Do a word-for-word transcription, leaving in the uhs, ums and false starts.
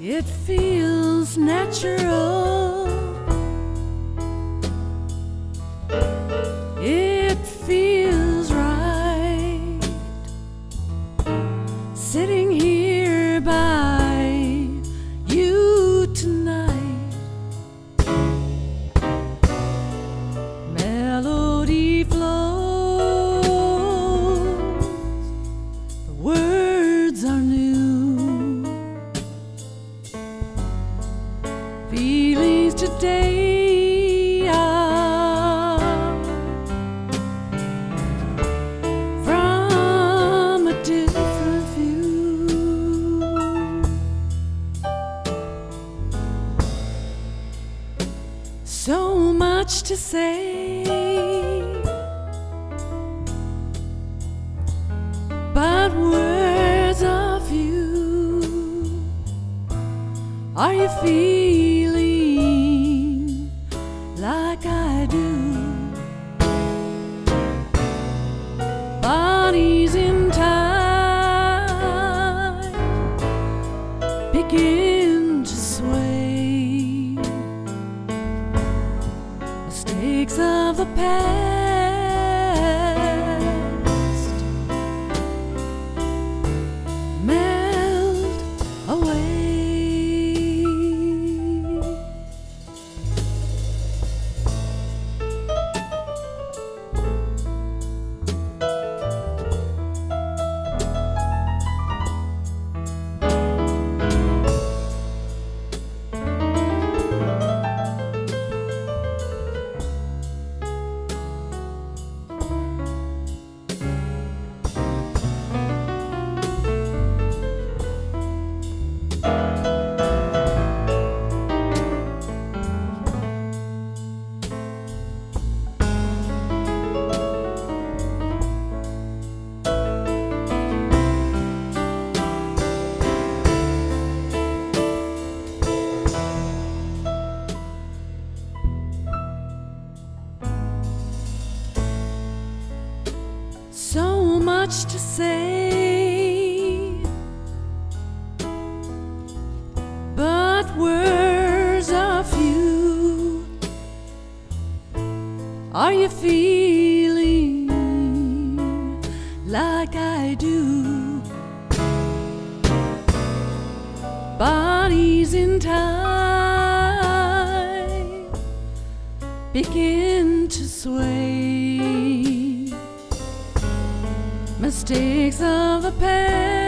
It feels natural. It feels right. Sitting here by you tonight. Melody flows. The words are new. Feelings today are from a different view. So much to say, but words of you. Are you feeling like I do? Bodies in time begin to sway. Mistakes of the past melt away. So much to say, but words are few. Are you feeling like I do? Bodies in time begin to sway. Mistakes of the past